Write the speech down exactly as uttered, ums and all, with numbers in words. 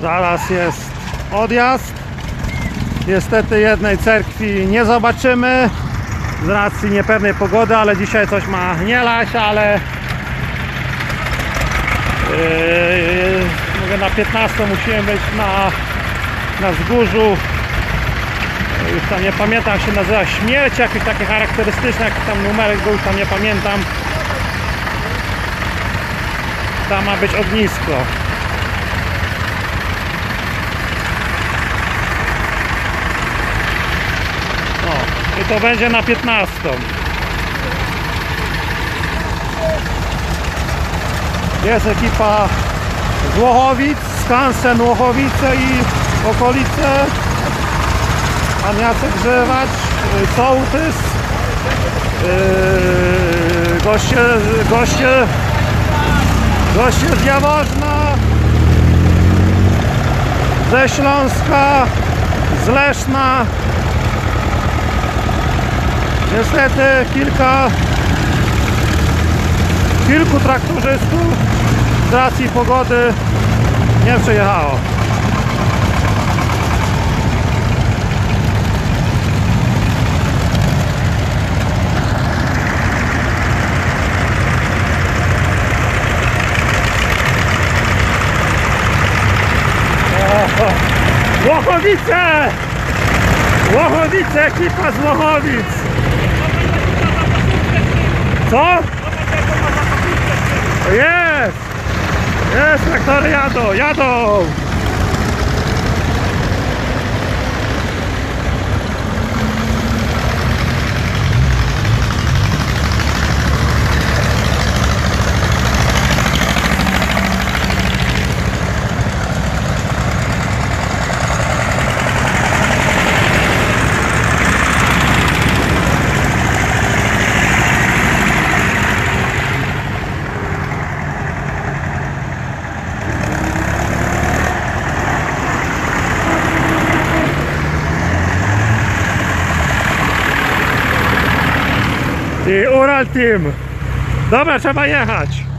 Zaraz jest odjazd. Niestety jednej cerkwi nie zobaczymy z racji niepewnej pogody, ale dzisiaj coś ma nie lać, ale yy, mówię, na piętnastą musimy być na, na wzgórzu. Już tam nie pamiętam, jak się nazywa, Śmierć, jakieś takie charakterystyczne, jaki tam numerek był, już tam nie pamiętam. Tam ma być ognisko. I to będzie na piętnastą. Jest ekipa z Łochowic, Skansen Łochowice i okolice. Pan Jacek Grzewacz, Sołtys, yy, goście, goście, goście z Jaworzna, ze Śląska, z Leszna. Niestety kilka, kilku traktorzystów z racji pogody nie przyjechało. Łochowice! Łochowice, ekipa z Łochowic! Co? Jest! Jest, traktory jadą, jadą! I Ural Team. Dobra, trzeba jechać.